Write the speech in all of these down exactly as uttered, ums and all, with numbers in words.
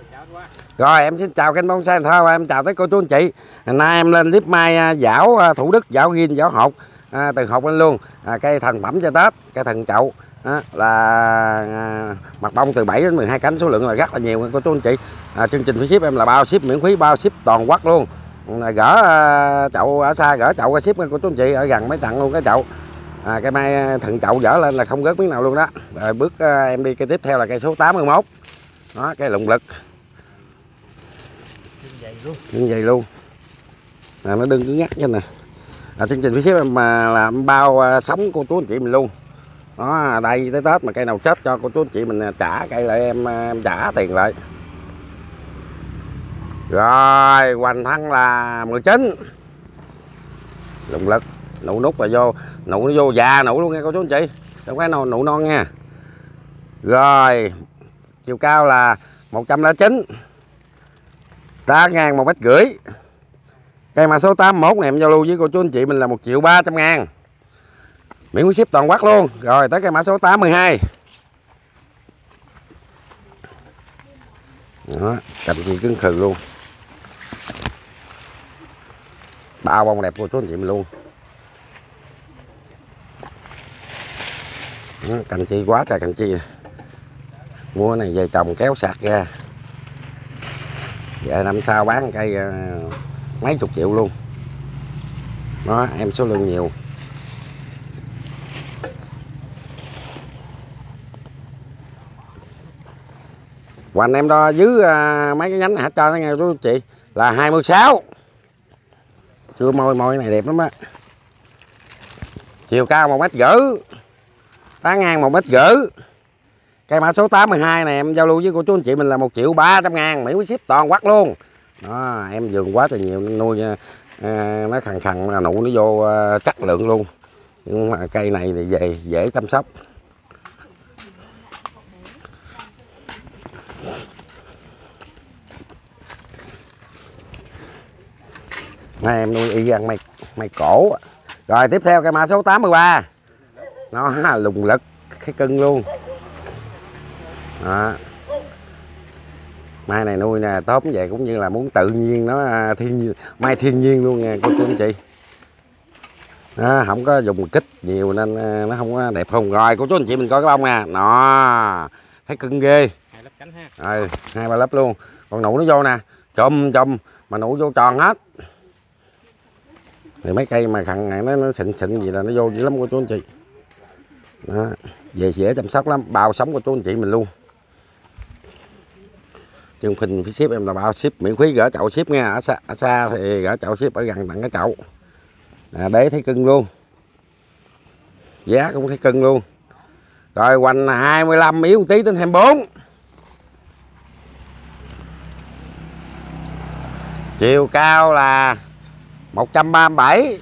Rồi em xin chào kênh Bonsai Thao, em chào tất cả cô chú anh chị. Hôm nay em lên clip mai dảo Thủ Đức, dảo ghim, dảo hột, à, từ hột lên luôn. À, cây thành phẩm cho Tết, cây thần chậu à, là à, mặt bông từ bảy đến mười hai cánh, số lượng là rất là nhiều cô chú anh chị. À, chương trình phí ship em là bao ship miễn phí, bao ship toàn quốc luôn. À, gỡ à, chậu ở xa, gỡ chậu qua ship cô chú anh chị, ở gần mới tặng luôn cái chậu. À, cây mai thần chậu dỡ lên là không rớt miếng nào luôn đó. Rồi bước à, em đi cây tiếp theo là cây số tám mươi mốt. Đó, cây lụng lực. Như vậy luôn. À, nó đừng cứ ngắt cho nè. À, chương trình phía ship em mà làm bao à, sống cô chú anh chị mình luôn. Đó, đây tới Tết mà cây nào chết cho cô chú anh chị mình trả cây lại, em, em trả tiền lại. Rồi hoành thân là mười chín. Lụng lực, nụ nút là vô, nụ nó vô già nụ luôn nha cô chú anh chị, không phải nụ non nha. Rồi chiều cao là một trăm lẻ chín, đá ngang một mét rưỡi. Cây mã số tám mươi mốt này em giao lưu với cô chú anh chị mình là một triệu ba trăm ngàn, miễn phí ship toàn quốc luôn. Rồi tới cây mã số tám mươi hai. Đó, cành gì cứng khừ luôn, bao bông đẹp cô chú anh chị mình luôn. Đó, cành chi quá trời cành chi. Mua này về trồng kéo sạc ra, về năm sau bán cây uh, mấy chục triệu luôn. Đó, em số lượng nhiều. Hoành em đo dưới uh, mấy cái nhánh này hết cho nó nghe chú chị là hai mươi sáu. Chưa môi môi này đẹp lắm á. Chiều cao một mét rưỡi, tán ngang một mét rưỡi. Cây mã số tám mươi hai này em giao lưu với cô chú anh chị mình là một triệu ba trăm ngàn, miễn phí ship toàn quốc luôn. Đó, em vườn quá trời nhiều, nuôi à, nó khằn khằn là nụ nó vô à, chất lượng luôn. Nhưng mà cây này thì về dễ chăm sóc. Này, em nuôi y ăn mây mây cổ. Rồi tiếp theo cây mã số tám mươi ba. Nó lùng lực cái cưng luôn. Đó. Mai này nuôi nè, tóm về cũng như là muốn tự nhiên, nó thiên nhiên, mai thiên nhiên luôn nha cô chú anh chị. Đó, không có dùng kích nhiều nên nó không có đẹp không. Rồi cô chú anh chị mình coi cái bông nè, nó thấy cưng ghê. Hai lớp cánh ha. Ừ, hai ba lớp luôn. Còn nụ nó vô nè, chùm chùm mà nụ vô tròn hết. Thì mấy cây mà khăn này nó, nó sịn sịn gì là nó vô dữ lắm cô chú anh chị. Đó, về dễ chăm sóc lắm, bao sống của chú anh chị mình luôn. Chương trình phí ship em là bao ship miễn phí, gỡ chậu ship nha. Ở xa, ở xa thì gỡ chậu ship, ở gần tặng cái chậu. À, để thấy cưng luôn, giá cũng thấy cưng luôn. Rồi hoành hai mươi lăm, yếu một tí đến hai mươi bốn. Chiều cao là một trăm ba mươi bảy,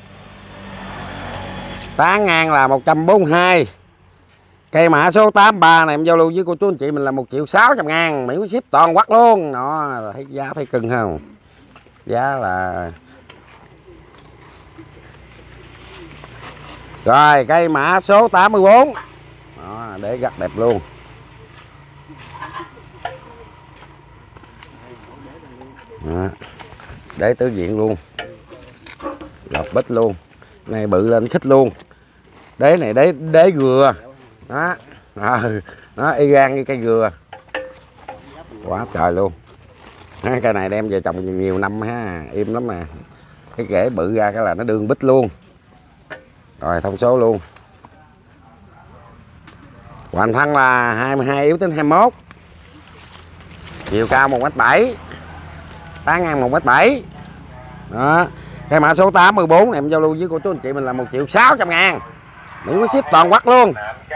tán ngang là một trăm bốn mươi hai. Cây mã số tám mươi ba này em giao lưu với cô chú anh chị mình là một triệu sáu trăm ngàn, miễn phí ship toàn quốc luôn. Nó thấy giá thấy cưng không? Giá là. Rồi cây mã số tám mươi bốn. Đó, để rất đẹp luôn. Đó, để tứ diện luôn, lọt bít luôn, này bự lên khích luôn. Đế này đế đế gừa. Đó, à, nó y gan như cây gừa, quá trời luôn. Đó, cây này đem về trồng nhiều năm ha, im lắm mà. Cái rễ bự ra cái là nó đương bít luôn. Rồi thông số luôn. Hoành thân là hai mươi hai, yếu tính hai mươi mốt. Chiều cao một mét bảy, tán ngang một mét bảy. Đó. Cây mã số tám mươi bốn này em giao lưu với cô chú anh chị mình là một triệu sáu trăm ngàn, miễn phí ship toàn quốc luôn.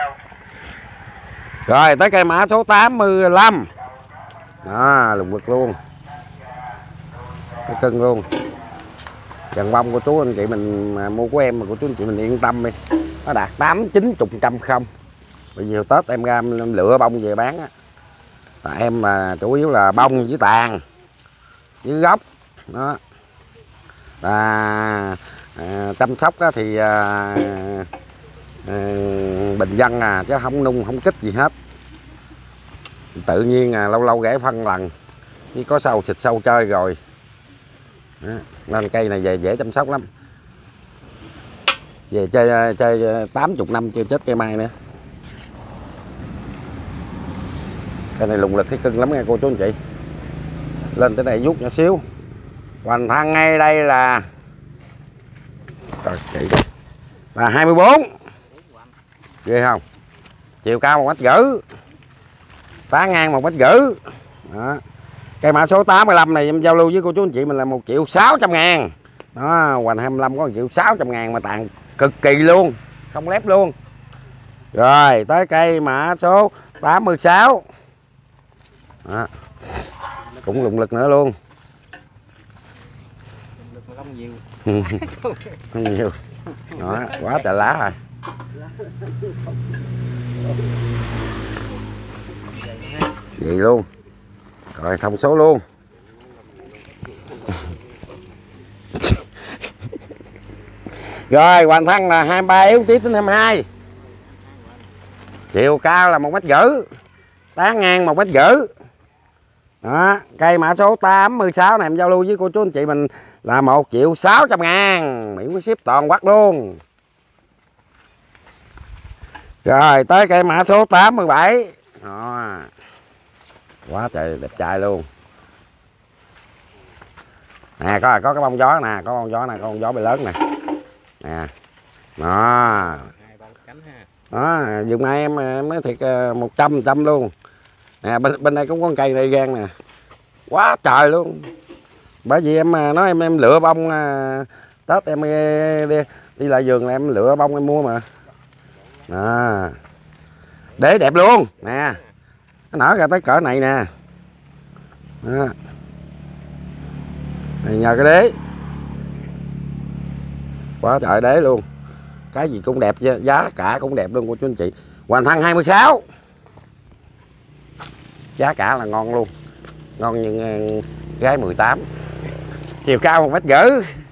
Rồi tới cây mã số tám mươi lăm. Đó, lùng lực luôn, cái cưng luôn. Dàn bông của chú anh chị mình mà mua của em mà của chú anh chị mình yên tâm đi, nó đạt tám chín chục trăm không. Bây giờ Tết em ra em lựa bông về bán á, tại em mà chủ yếu là bông với tàn với gốc. Đó à, à, chăm sóc á thì à, à, bình dân à, chứ không nung không kích gì hết. Tự nhiên à, lâu lâu rẽ phân lần chứ có sâu xịt sâu chơi rồi đó. Nên cây này về dễ chăm sóc lắm, về chơi chơi tám chục năm chưa chết cây mai nữa. Cây này lùng lực thấy cưng lắm nha cô chú anh chị. Lên tới đây vuốt nhỏ xíu. Hoành thân ngay đây là chị là hai mươi bốn, ghê không? Chiều cao một mét rưỡi, tán ngang một mét rưỡi. Đó. Cây mã số tám mươi lăm này em giao lưu với cô chú anh chị mình là một triệu sáu trăm ngàn. Đó, Hoành hai mươi lăm có một triệu sáu trăm ngàn mà tàn cực kỳ luôn, không lép luôn. Rồi tới cây mã số tám mươi sáu. Đó. Cũng lùng lực nữa luôn. Không nhiều. Không nhiều. Đó, quá trời lá rồi. Vậy luôn. Rồi thông số luôn. Rồi hoàn thân là hai mươi ba, yếu tí tính hai mươi hai. Chiều cao là một mét rưỡi, tán ngang một mét rưỡi. Đó, cây mã số tám mươi sáu này em giao lưu với cô chú anh chị mình là một triệu sáu trăm ngàn, miễn phí ship toàn quốc luôn. Rồi tới cây mã số tám mươi bảy. Đó. Quá trời đẹp trai luôn. Nè có có cái bông gió nè, có bông gió nè, có bông gió bị lớn nè. Nè. Đó. Đó, vùng này em, em nói thiệt một trăm trăm luôn. Nè bên bên đây cũng có con cây này gan nè. Quá trời luôn. Bởi vì em nói em em lựa bông Tết em đi, đi lại vườn là em lựa bông em mua mà. À. Để đẹp luôn nè, nó nở ra tới cỡ này nè. Đó. Này nhờ cái đế, quá trời đế luôn, cái gì cũng đẹp, giá cả cũng đẹp luôn cô chú anh chị. Hoành thân hai mươi sáu, giá cả là ngon luôn, ngon như gái mười tám, chiều cao một mét rưỡi,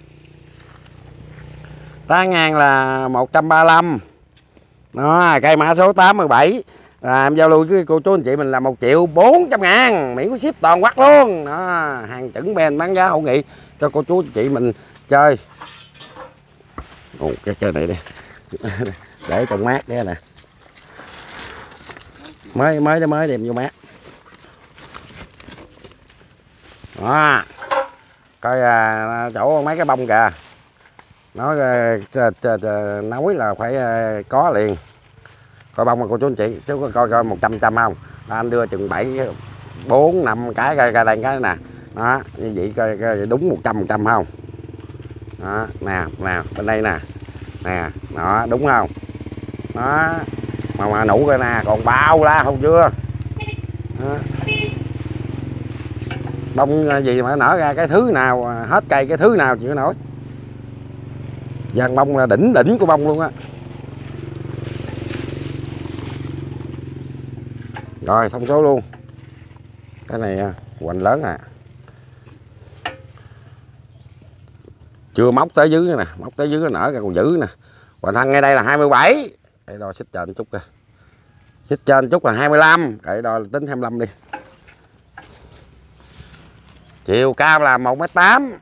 tán ngang là một trăm ba mươi lăm. Đó, cây mã số tám mươi bảy là em giao lưu với cô chú anh chị mình là một triệu bốn trăm ngàn, miễn có ship toàn quốc luôn. Đó, hàng chuẩn ben bán giá hữu nghị cho cô chú anh chị mình chơi. Ồ, cái cây này đi để trong mát đấy nè, mới mới mới đem vô mát. Đó, coi à, chỗ mấy cái bông kìa, nó nói là phải có liền. Coi bông mà cô chú anh chị, chứ coi coi một trăm trăm không, anh đưa chừng bảy bốn năm cái coi đây cái nè. Đó, như vậy coi, coi đúng một trăm phần trăm không. Đó, nè nè bên đây nè, nè đó đúng không. Đó, mà mà nụ coi nè, còn bao la không chưa. Đó. Bông gì mà nở ra cái thứ nào hết cây, cái thứ nào chịu nổi. Dàn bông là đỉnh đỉnh của bông luôn á. Rồi thông số luôn. Cái này hoành lớn à, chưa móc tới dưới nữa nè, móc tới dưới nó nở ra còn dữ nè. Hoành thân ngay đây là hai mươi bảy, để đo xích trên chút coi, xích trên chút là hai mươi lăm, để đo tính hai mươi lăm đi. Chiều cao là một mét tám,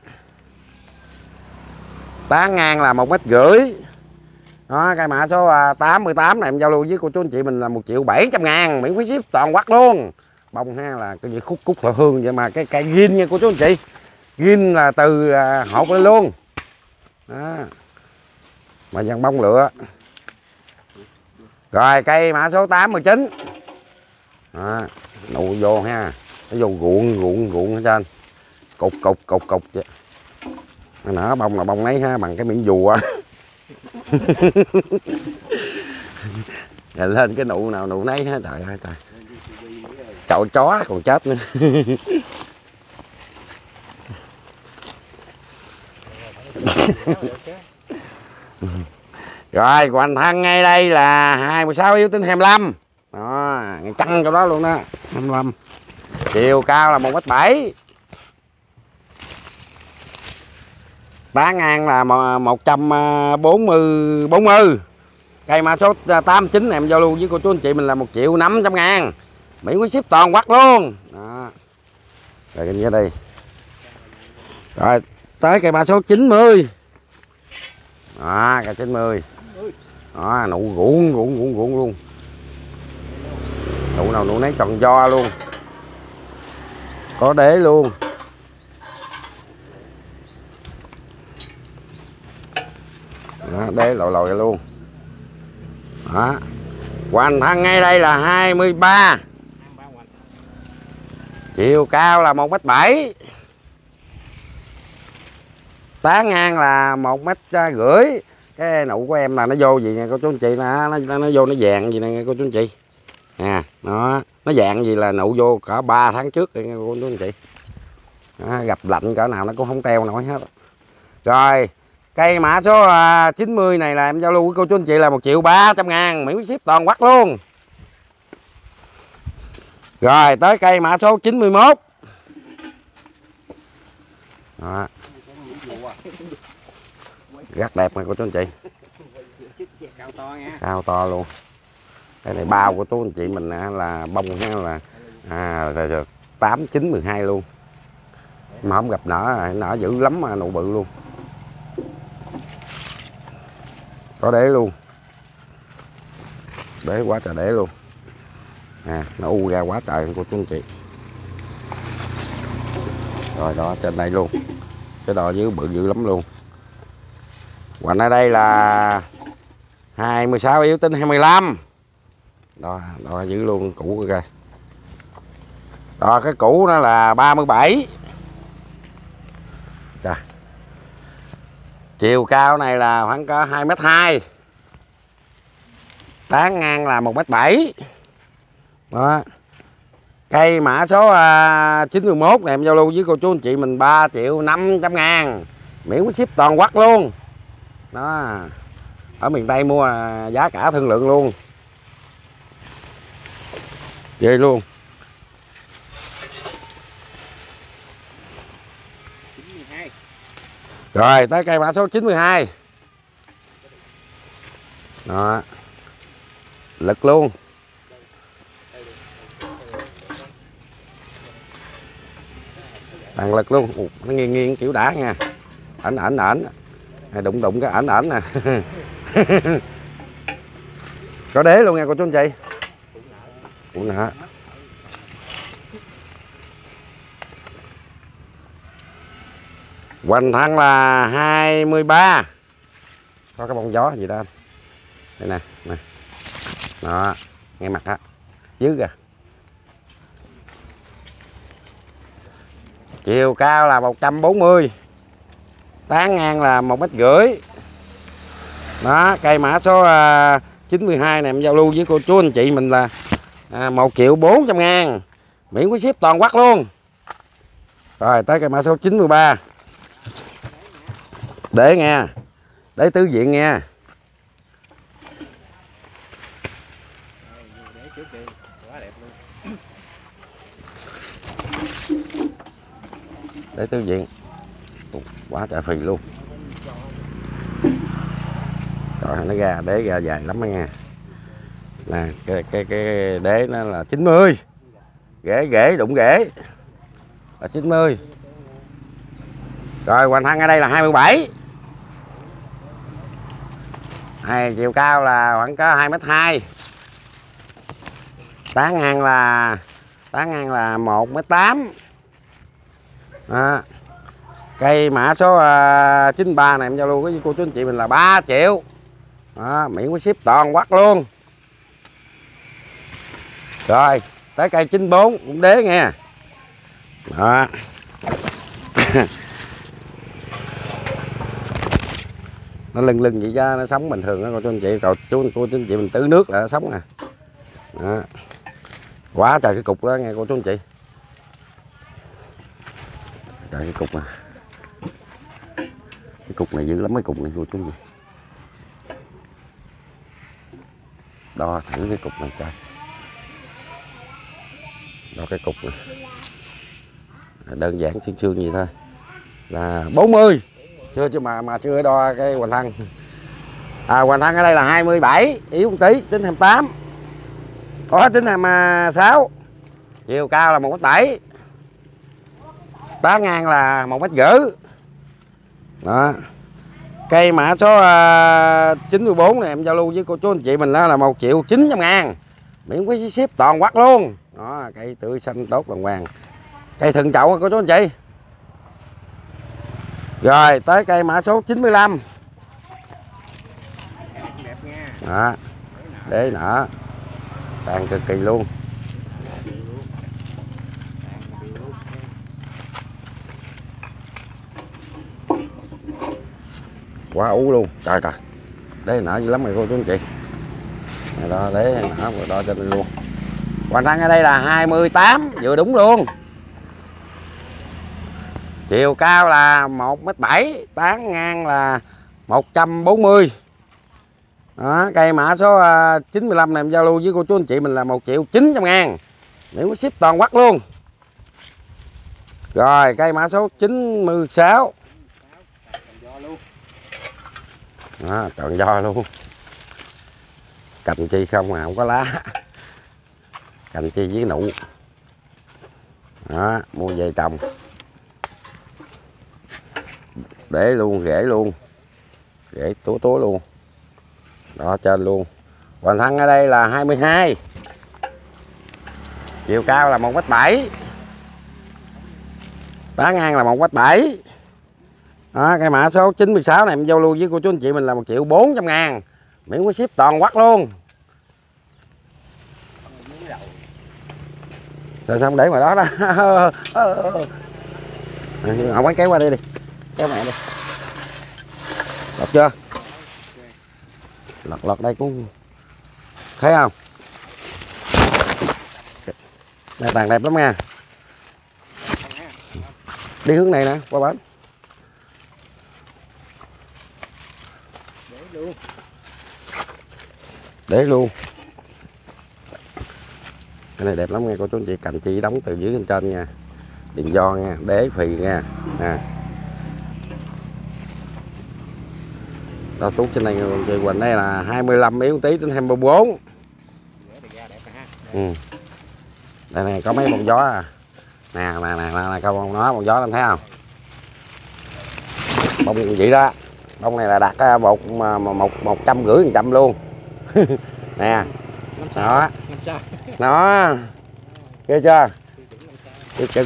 tán ngang là một mét rưỡi. Đó, cây mã số tám mươi tám này em giao lưu với cô chú anh chị mình là một triệu bảy trăm ngàn, miễn phí ship toàn quốc luôn. Bông ha là cái gì khúc cúc thọ hương vậy mà cái cây gin nha cô chú anh chị, gin là từ hột lên luôn. Đó. Mà dàn bông lựa. Rồi cây mã số tám mươi chín. Đó, nụ vô ha, nó vô ruộng ruộng ruộng ở trên, cục cục cục cục vậy. Nó nở bông là bông lấy ha, bằng cái miệng dù á. Rồi lên cái nụ nào nụ nấy ha, trời ơi trời. Chậu chó còn chết nữa. Rồi hoành thân ngay đây là hai mươi sáu, yếu tính hai mươi lăm. Đó, ngay căng chỗ đó luôn đó, hai mươi lăm. Chiều cao là một mét bảy, tán ngang là một trăm bốn mươi bốn mươi. Cây mã số tám mươi chín này em giao lưu với cô chú anh chị mình là một triệu năm trăm ngàn, miễn có ship toàn quốc luôn. Đó. Rồi cái đây. Rồi tới cây mã số chín mươi. Đó, cây chín mươi. Đó, nụ ruộng ruộng ruộng ruộng luôn. Nụ nào nụ nấy tròn do luôn. Có đế luôn. Đó, đế lồi lồi luôn. Đó. Hoàn thân ngay đây là hai mươi ba. Chiều cao là một mét bảy. Tán ngang là một mét rưỡi. Cái nụ của em là nó vô gì nè cô chú anh chị, nó, nó, nó vô nó vàng gì nè cô chú anh chị. À, nó nó dạng gì là nụ vô cả ba tháng trước rồi cô chú anh chị. Đó, gặp lạnh cỡ nào nó cũng không teo nổi hết. Rồi cây mã số uh, chín mươi này là em giao lưu với cô chú anh chị là một triệu ba trăm ngàn, miễn ship toàn quốc luôn. Rồi tới cây mã số chín mươi mốt. Đó. Rất đẹp này cô chú anh chị. Cao to nha. Cao to luôn. Cái này bao của chú anh chị mình là bông là à, tám chín mười hai luôn. Mà không gặp nở, nở dữ lắm mà nụ bự luôn. Có đế luôn. Đế quá trời đế luôn. À, nó u ra quá trời của chú anh chị. Rồi đó trên đây luôn. Cái đò dưới bự dữ lắm luôn. Hoành ở đây là hai mươi sáu, yếu tính hai mươi lăm. Đó, đó giữ luôn cũ kìa. Đó cái cũ nó là ba mươi bảy. Trời. Chiều cao này là khoảng có hai mét hai. Tán ngang là một mét bảy. Đó. Cây mã số uh, chín mươi mốt này em giao lưu với cô chú anh chị mình ba triệu năm trăm ngàn, miễn ship toàn quốc luôn. Đó. Ở miền Tây mua giá cả thương lượng luôn. Vậy luôn. chín mươi hai. Rồi tới cây mã số chín mươi hai. Đó. Lực luôn. Bằng lực luôn. Ủa, nó nghiêng nghiêng kiểu đã nha. Ảnh ảnh ảnh. Đụng đụng cái ảnh ảnh nè. Có đế luôn nha cô chú anh chị. Cũng nè. Hoành thân là hai mươi ba. Có cái bông gió gì đó. Đây nè, nè. Đó, ngay mặt á. Dưới kìa. Chiều cao là một trăm bốn mươi. Tán ngang là một mét rưỡi. Đó, cây mã số uh, chín mươi hai này em giao lưu với cô chú anh chị mình là à, một triệu bốn trăm ngàn, miễn có ship toàn quốc luôn. Rồi tới cây mã số chín mươi ba. Để nghe. Để tứ diện nha. Để tứ diện. Quá trời phì luôn. Rồi nó ra đế ra dài lắm đó nha. Nè cái cái cái đế nó là chín mươi. Ghế ghế đụng ghế là chín mươi. Rồi hoành thân ở đây là hai mươi bảy. Này, chiều cao là khoảng có hai mét hai. Tán ngang là tán ngang là một mét tám. Đó. Cây mã số uh, chín mươi ba này em giao lưu với cô chú anh chị mình là ba triệu. Đó, miễn có ship toàn quốc luôn. Rồi tới cây chín mươi bốn cũng đế nha. Đó. Nó lưng lưng vậy ra nó sống bình thường đó cô chú anh chị. Còn chú cô chú anh chị mình tưới nước là nó sống nè. Đó. Quá trời cái cục đó nghe cô chú anh chị. Trời cái cục này. Cái cục này dữ lắm mấy cục này cô chú anh chị. Đo thử cái cục này coi. Đo cái cục này. Đơn giản xương xương gì thôi. Là bốn mươi. Chưa chứ mà mà chưa đo cái hoành thân. À hoành thân ở đây là hai mươi bảy, yếu một tí, tính hai mươi tám. Có tính hai mươi sáu. chiều cao là một mét bảy, tán ngang là một mét rưỡi. Đó. Cây mã số uh, chín mươi bốn này em giao lưu với cô chú anh chị mình đó là một triệu chín trăm ngàn, miễn phí ship toàn quốc luôn. Đó, cây tươi xanh tốt đàng hoàng, cây thừng chậu cô chú anh chị. Rồi tới cây mã số chín mươi lăm. Đẹp nha. Đó, để nở tàn cực kỳ luôn. Quá ú luôn, trời trời, để nở dữ lắm rồi cô chú anh chị. Này đó, để nở rồi đo cho mình luôn. Hoàn thành ở đây là hai mươi tám, vừa đúng luôn. Chiều cao là một mét bảy, tán ngang là một trăm bốn mươi. Đó, cây mã số uh, chín mươi lăm này em giao lưu với cô chú anh chị mình là một triệu chín trăm ngàn, miễn có ship toàn quốc luôn. Rồi cây mã số chín mươi sáu. Đó, tròn do luôn, cành chi không à, không có lá, cành chi với nụ. Đó, mua về trồng để luôn, rễ luôn, rễ túa túa luôn. Đó, trên luôn. Hoàn thân ở đây là hai mươi hai, chiều cao là một mét bảy, tán ngang là một mét bảy. Đó, cái mã số chín mươi sáu này em giao lưu với cô chú anh chị mình là một triệu bốn trăm ngàn, miễn có ship toàn quốc luôn. Rồi xong để ngoài đó đó. Không quán kéo qua đây đi, kéo mẹ đi. Lọt chưa? Lọt lọt đây cũng thấy không? Đây tàn đẹp lắm nha. Đi hướng này nè, qua bến. Để luôn. Để luôn. Cái này đẹp lắm nha cô chú anh chị, cành chi đóng từ dưới lên trên nha. Điện do nha, đế phì nha. À. Đó tút trên này chị Quỳnh, đây là hai mươi lăm yếu tí đến hai mươi bốn. Ừ. Đây này có mấy bông gió à. Nè nè nè nè có bông nó bông gió anh thấy không? Bông vậy đó. Bông này là đặt một một một trăm rưỡi phần trăm luôn. Nè. Đó. Nó. Ghê chưa? Tiêu chuẩn.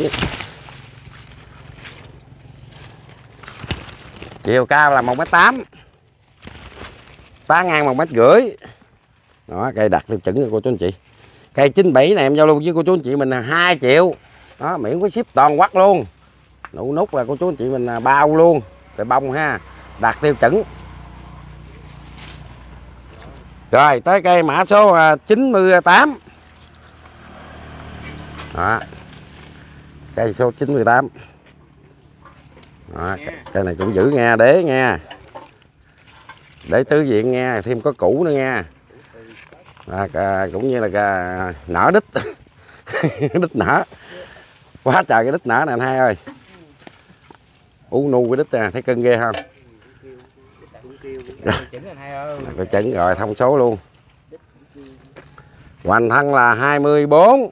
Chiều cao là một mét tám, tán ngang một mét rưỡi. Đó, cây đặt tiêu chuẩn cho cô chú anh chị. Cây chín bảy này em giao lưu với cô chú anh chị mình là hai triệu. Đó, miễn có ship toàn quốc luôn. Nụ nút là cô chú anh chị mình là bao luôn. Rồi bông ha, đạt tiêu chuẩn. Rồi tới cây mã số chín mươi tám. Đó. Cây số chín mươi tám. Đó, cây này cũng giữ nha, đế nha. Để tứ diện nha, thêm có củ nữa nha. À, cũng như là à, nở đít. Đít nở. Quá trời cái đít nở nè anh hai ơi. Ú nu cái đít nè, thấy cưng ghê không? Phải chỉnh rồi, thông số luôn. Hoành thân là hai mươi bốn.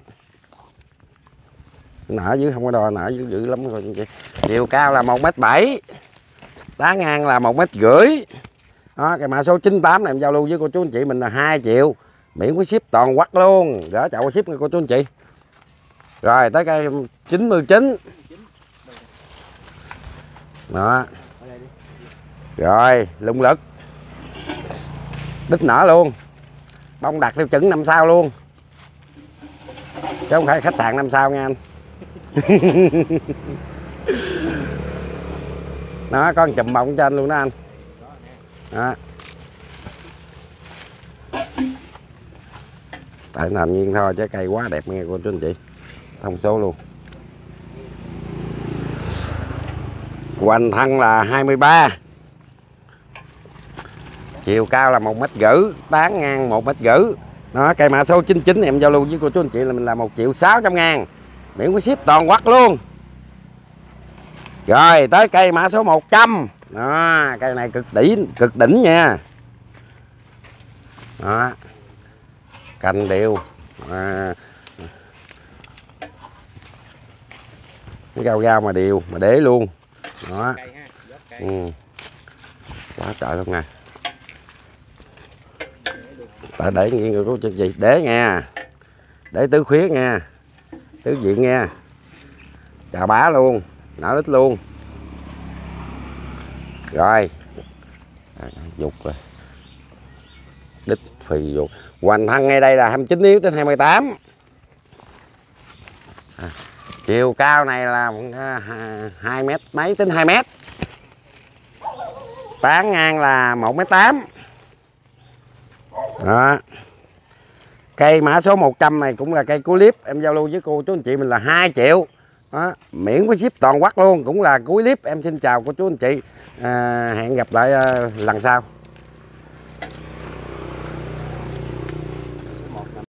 Nở dưới không có đo, nở dữ dữ lắm rồi chị. Chiều cao là một mét bảy, tán ngang là một mét rưỡi. Đó, cái mã số chín tám này em giao lưu với cô chú anh chị mình là hai triệu, miễn có ship toàn quốc luôn, gỡ chậu ship nha cô chú anh chị. Rồi tới cây chín mươi chín. Đó. Rồi, lung lực. Đít nở luôn. Bông đặt tiêu chuẩn năm sao luôn. Chứ không phải khách sạn năm sao nha anh. Nó có một chùm bông trên luôn đó anh. Đó. Tại nền nhiên thôi chứ cây quá đẹp nha cô chú anh chị. Thông số luôn. Hoành thân là hai mươi ba, chiều cao là một mét rưỡi, tán ngang một mét rưỡi. Đó, cây mã số chín chín em giao lưu với cô chú anh chị là mình là một triệu sáu trăm ngàn, miễn có ship toàn quốc luôn. Rồi tới cây mã số một trăm. Đó, cây này cực đỉnh, cực đỉnh nha. Đó, cành đều. À, Cái rau rau mà đều mà để luôn đó. Cây ha, dốt cây. Ừ. Quá trời luôn nè. Tại để nghiêng rồi có chuyện gì để nha, để tứ khuyết nha, tứ diện nha, chà bá luôn, nở đít luôn rồi. À, dục rồi, đít phì dục. Hoành thân ngay đây là hai mươi chín níu đến hai mươi tám. À, chiều cao này là hai mét mấy đến hai mét, tán ngang là một mét tám. Đó. Cây mã số một trăm này cũng là cây cuối clip, em giao lưu với cô chú anh chị mình là hai triệu. Đó. Miễn với ship toàn quốc luôn, cũng là cuối clip. Em xin chào cô chú anh chị, à, hẹn gặp lại à, lần sau.